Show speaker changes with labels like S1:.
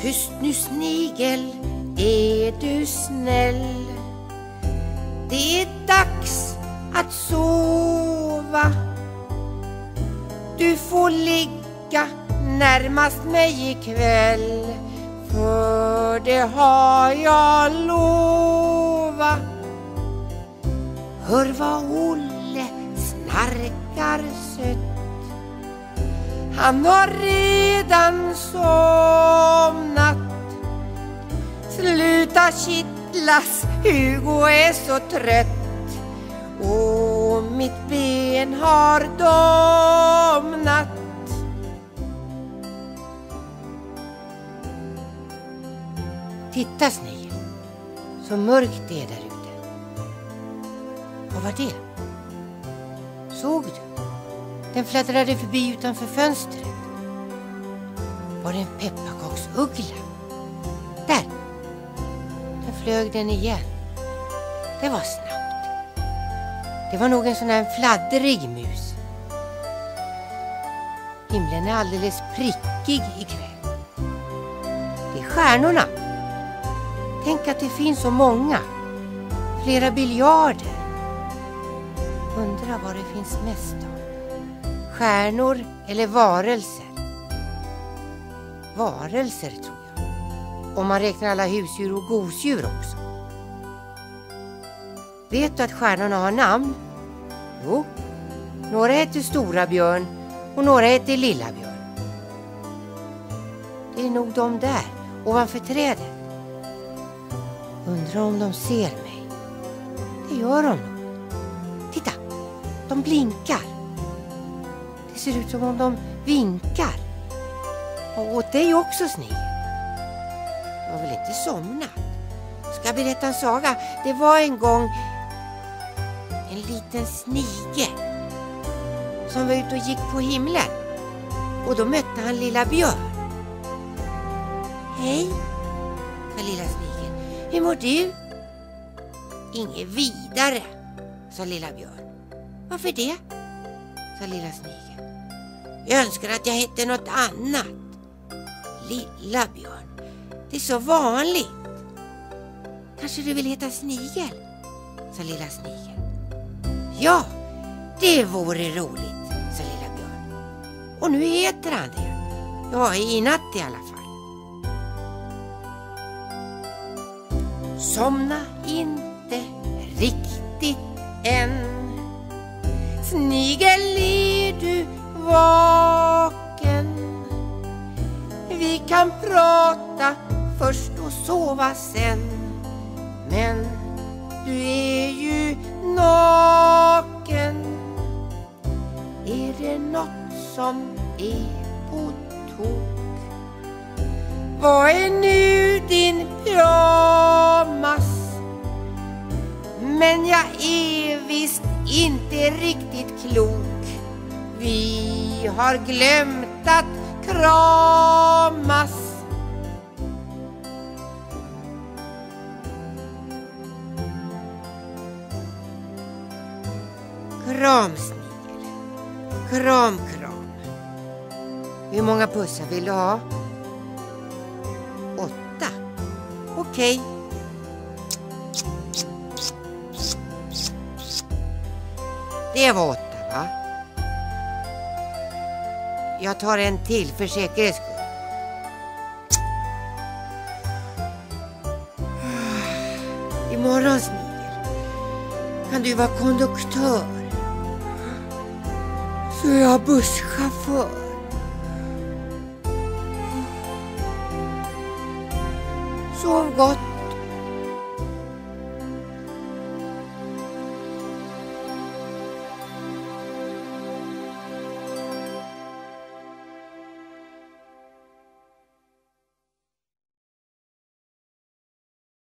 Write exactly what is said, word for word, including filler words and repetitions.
S1: Tyst nu snigel, är du snäll? Det är dags att sova. Du får ligga närmast mig ikväll, för det har jag lovat. Hör vad Olle snarkar sött. Han har redan somnat. Sluta kittlas, Hugo är så trött. Och mitt ben har domnat. Titta snigel, så mörkt det är där ute. Vad var det? Såg du? Den fladdrade förbi utanför fönstret. Var det en pepparkaksuggla? Där! Där flög den igen. Det var snabbt. Det var nog en sån här fladdrig mus. Himlen är alldeles prickig ikväll. Det är stjärnorna. Tänk att det finns så många. Flera biljarder. Undrar vad det finns mest av. Stjärnor eller varelser? Varelser tror jag. Om man räknar alla husdjur och gosedjur också. Vet du att stjärnorna har namn? Jo. Några heter Stora Björn och några heter Lilla Björn. Det är nog de där, ovanför trädet. Undrar om de ser mig. Det gör de nog. Titta, de blinkar. Det ser ut som om de vinkar. Och åt dig också, snigel. Du har väl inte somnat? Ska jag berätta en saga? Det var en gång en liten snigel som var ute och gick på himlen. Och då mötte han Lilla Björn. Hej, sa lilla snigel. Hur mår du? Inget vidare, sa Lilla Björn. Varför det? Sa lilla snigel. Jag önskar att jag hette något annat. Lilla Björn, det är så vanligt. Kanske du vill heta Snigel, sa lilla snigel. Ja, det vore roligt, sa Lilla Björn. Och nu heter han det. Ja, i natt i alla fall. Somna inte riktigt än. Snigel, är du vaken? Vi kan prata först och sova sen. Men du är ju naken. Är det något som är på tok? Vad är nu din pyjamas? Men jag är visst inte riktigt klok. Vi har glömt att kramas. Kram, snigel. Kram, kram. Hur många pussar vill du ha? Åtta. Okej. Det var åtta, va? Jag tar en till för säkerhets skull. Imorgon, snigel, kan du vara konduktör. Så är jag busschaufför. Sov gott.